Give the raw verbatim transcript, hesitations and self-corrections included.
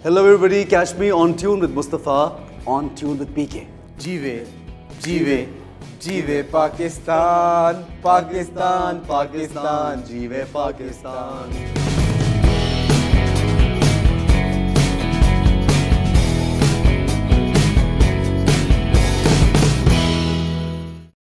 Hello everybody, catch me on tune with Mustafa, on tune with P K. जीवे, जीवे, जीवे पाकिस्तान, पाकिस्तान, पाकिस्तान, जीवे पाकिस्तान.